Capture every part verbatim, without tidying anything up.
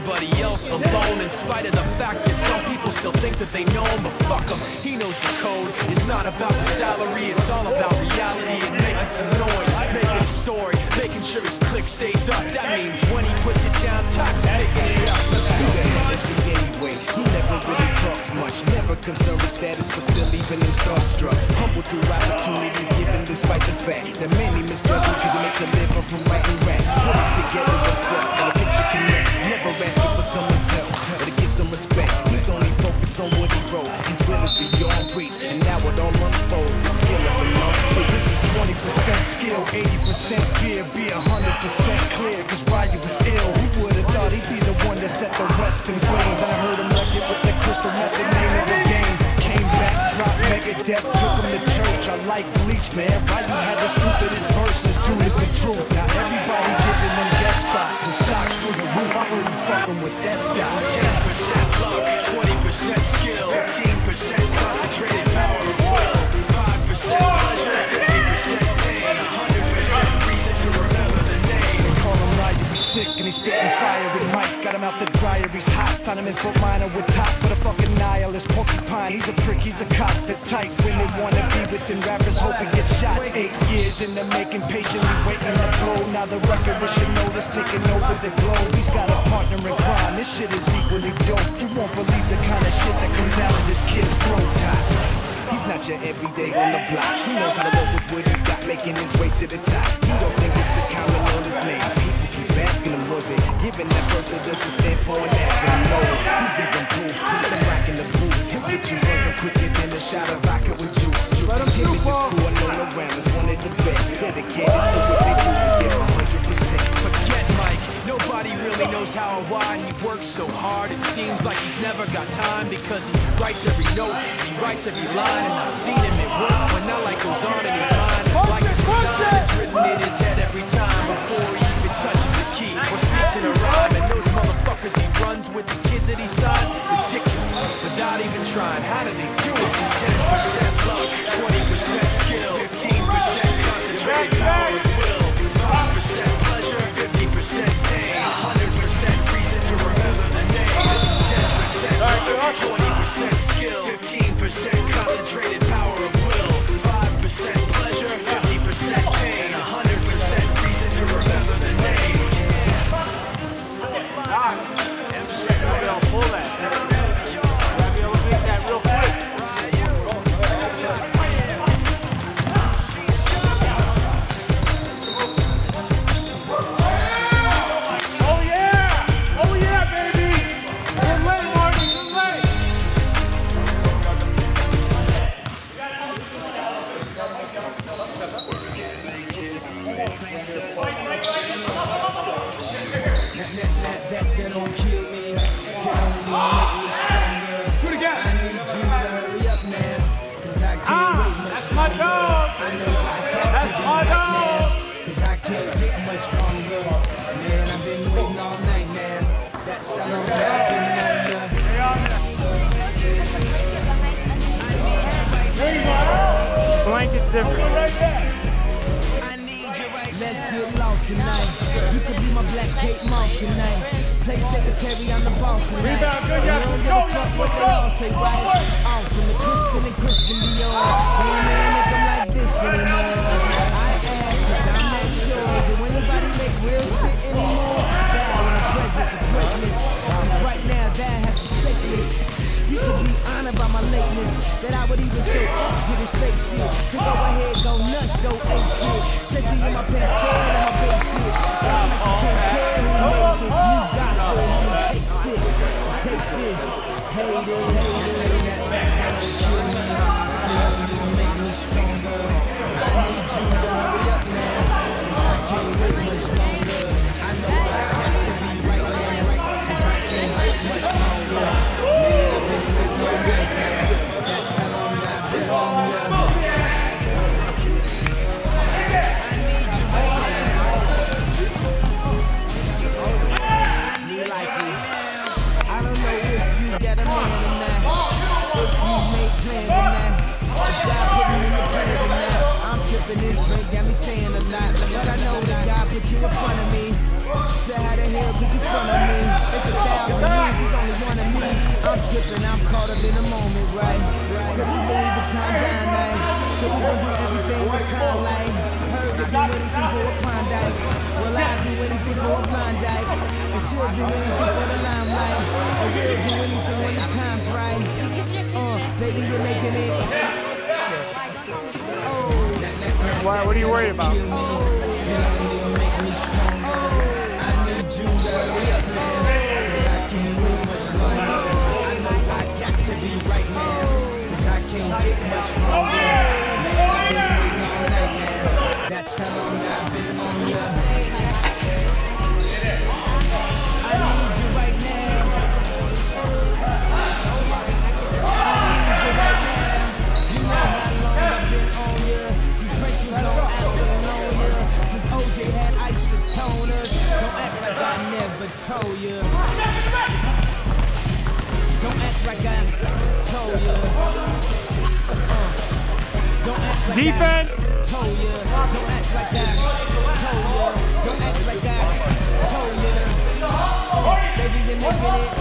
everybody else alone, in spite of the fact that some people still think that they know him, but fuck him, he knows the code. It's not about the salary, it's all about reality and making some noise, making a story, making sure his click stays up. That means when he puts it down, Toxic picking it up. Let's do that. Anyway, he never really talks much, never concerned with status, but still even him starstruck. Humble through opportunities given despite the fact that many misjudge him because he makes a living from writing raps. Put it together himself and the picture connects. Never asking for someone's help or to get some respect. He's only focused on what he wrote. His will is beyond reach, and now it all unfolds. The skill of an artist. This is twenty percent skill, eighty percent fear. Be a hundred percent clear, cause Ryu was ill. Who would've thought he'd be the one that set the West in flames? I heard him wreck it with the crystal method, name of the game. Came back, dropped Megadeth, took him to church. I like Bleach, man. Ryu had the stupidest verse. This dude is the truth. Now everybody giving them guest spots and stocks through the roof. I heard you fucking with that This stock. is ten percent luck, twenty percent skill, fifteen percent concentrated power of will, five percent pleasure, fifty percent pain, one hundred percent reason to remember the name. They call him Ryu, he's sick and he's spitting fire with Mike. Got him out the dryer, he's hot. Found him in Fort Minor with top, but a fucking nihilist porcupine. He's a prick, he's a cop. The type women wanna be within rappers, hope he gets shot. Eight years in the making, patiently waiting to blow. Now the record with your notice taking over the globe. He's got a partner in crime, this shit is equally dope. You won't believe the kind of shit that comes out of this kid's throat. He's not your everyday on the block. He knows how to work with what he's got, making his way to the top. He don't think it's a comment on his name. People keep asking him, was it given that birth that doesn't stand for an acronym? No, he's even proof. Put the rock in the booth. He'll get you buzzing quicker than a shot of vodka with juice. Juice. Him and his crew are known around as one of the best. Dedicated to what they do and give one hundred percent. Forget Mike, nobody really knows how or why he works so hard. It seems like he's never got time because he writes every note, he writes every line, and I've seen him at work when that light goes on in his mind. It's like a design is written in his head every time before he even touches a key or speaks in a rhyme. And those motherfuckers he runs with, the kids that he signed, ridiculous, without even trying. How do they do it? This is ten percent luck, twenty percent skill, fifteen percent concentrated power of will, five percent pleasure, fifty percent pain, one hundred percent reason to remember the name. This is ten percent luck, twenty percent skill, fifteen percent concentrated power of will, five percent pleasure, fifty percent pain, one hundred percent reason to remember the name. Pull that. Grab your elevate that real quick. Oh yeah! Oh yeah, baby! Good leg, Marty, good leg! That don't kill me. Shoot again! I need you to hurry up now, cause I can't Ah, wait much that's my longer. dog! I know I got That's to be my right dog! now, cause I can't get much longer. Man, I've been waiting all night now. That's how long I've been under. Blanket's different. Let's get lost tonight. You could be my black Kate Moss tonight. Play secretary, I'm the boss tonight. Rebound, good, yeah. You don't give a fuck what they all say, right? Awesome, the Christian and Christian Dior. They ain't never make them like this anymore. I ask, cause I'm not sure. Do anybody make real shit anymore? Bow in the presence of greatness. Cause right now, that has the sickness. You should be honored by my lateness, that I would even show up to this fake shit. So go ahead, go nuts, go ape shit. Especially in my pants, stand on my big shit. I'm like you can't tell who made this new gospel. Homie, take six, take this. Hate it, hate it. That back down and kill me. Get up and you make me stronger. I need you to hurry up now, cause I can't wait much longer. I know I got to be right now, cause I can't wait much longer. That's how long I've been on you. Me like you. I don't know if you get a man or not. If you make plans or not. If God put me in the plans or not. I'm tripping this drink, got me saying a lot. But I know that God put you in front of me. So how the hell could you front of me? It's a thousand. in a moment, right? Cause it's Louis Vuitton diamond. So we gon' do everything with kind like. Heard to do anything for a Klondike. Well, I'll do anything for a Klondike. And she'll do anything for the limelight. And we'll do anything when the time's right. Uh, baby, you're making it. Oh. Why, what are you worried about? That's how long I've been on ya. I need you right now. I need you right now. You know how long I've been on ya. Since Prince was on Apollonia. Since O J had isotoners. Don't act like I never told ya. Don't act like I told ya. Uh, don't act like Defense! I told ya. Don't act like I told ya. Don't act like I told ya. Uh, baby, you're making it.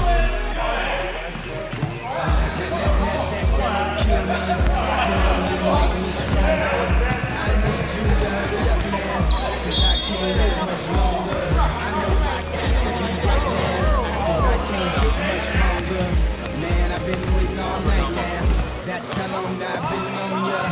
That don't kill me. You know you make me stronger. I need you to hurry up now, cause I can't live much longer. I know I got to be right now, cause I can't get much longer. Man, I've been waiting all night now. That's how long I've been on ya.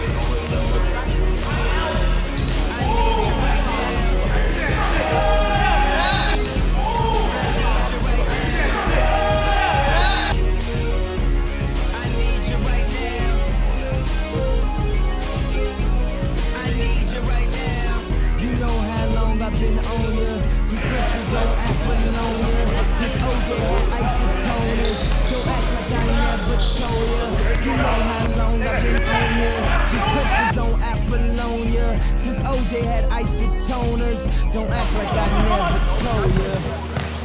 I've been on ya, since Prince was on Apollonia, since O J had isotoners. Don't act like I never told ya. You know how long I've been on ya, since Prince was on Apollonia, since O J had isotoners. Don't act like I never told ya.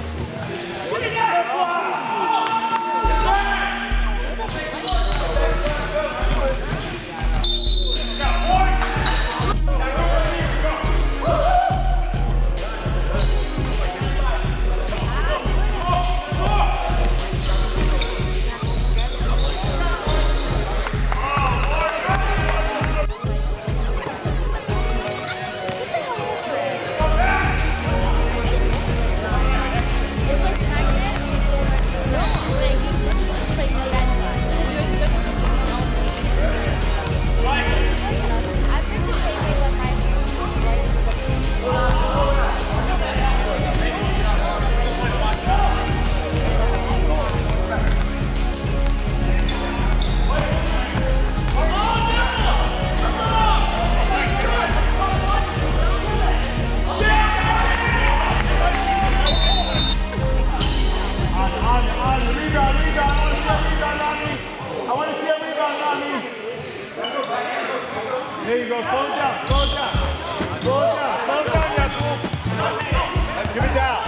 There you go, slow down, slow down. Slow down, slow down, Yaku. Give it down.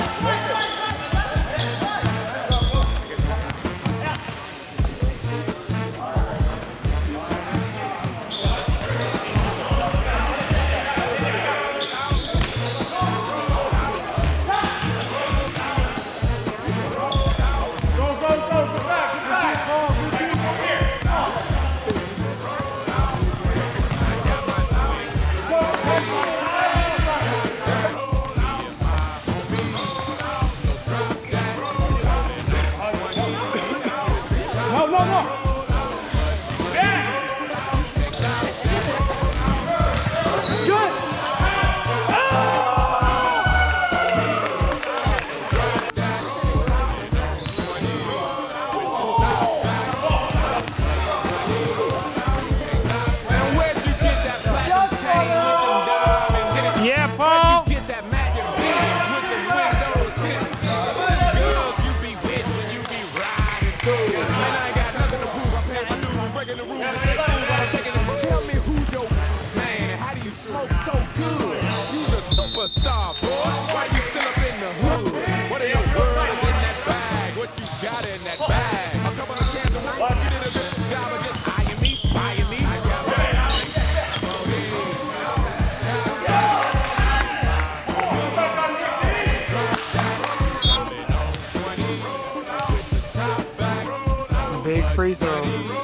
Big free throw.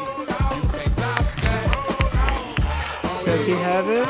Does he have it?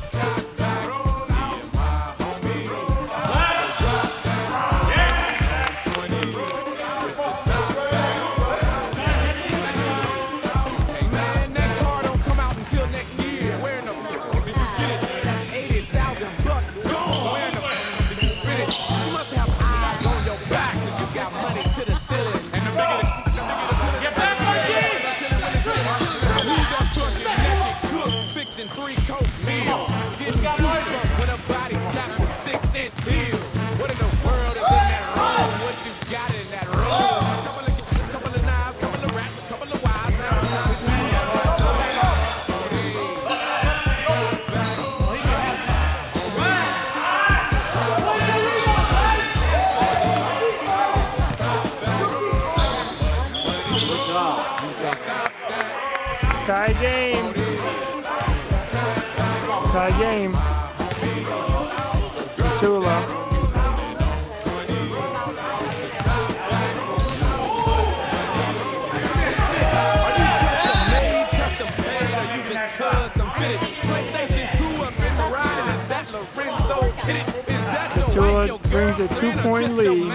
Tie game. Tie game. Tula. Tula brings a two-point lead.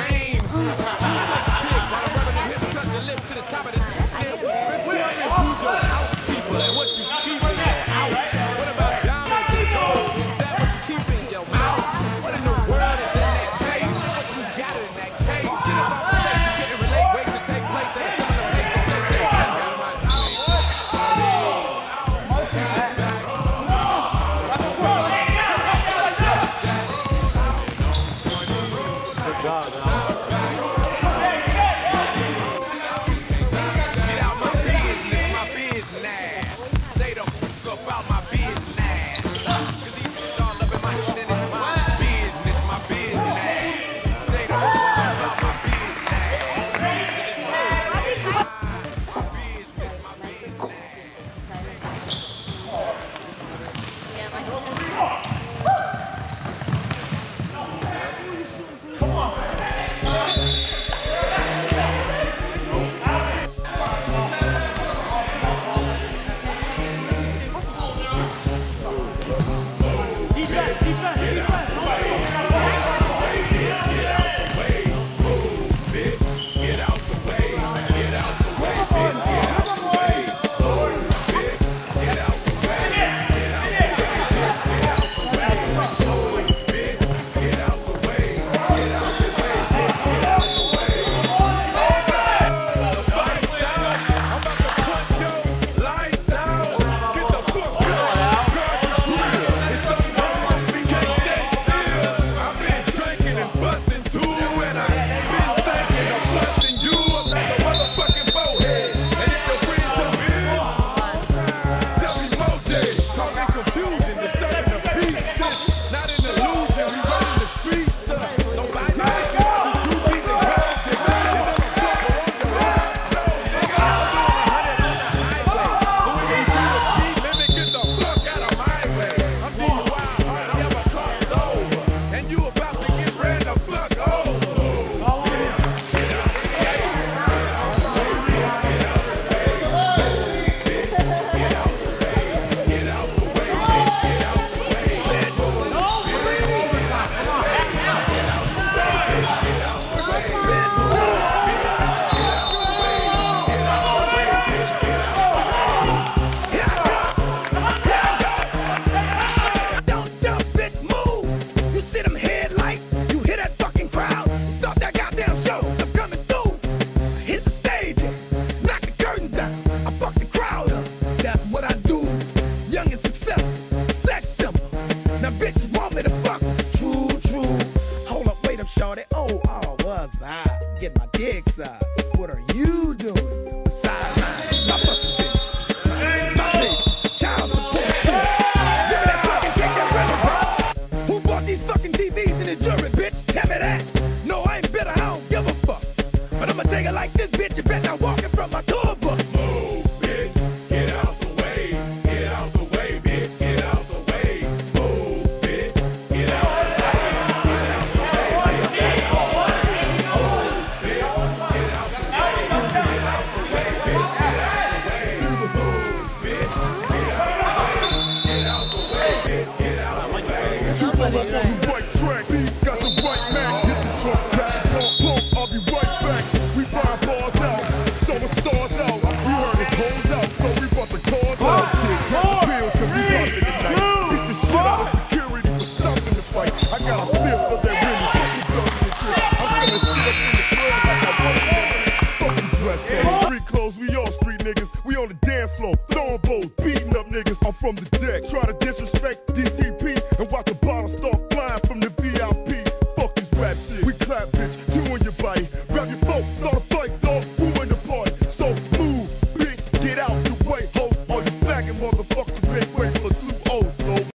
Bitch. We on the dance floor, throwing bows, beating up niggas. I'm from the deck. Try to disrespect D T P and watch the bottle start flying from the V I P. Fuck this rap shit. We clap, bitch. You and your body. Grab your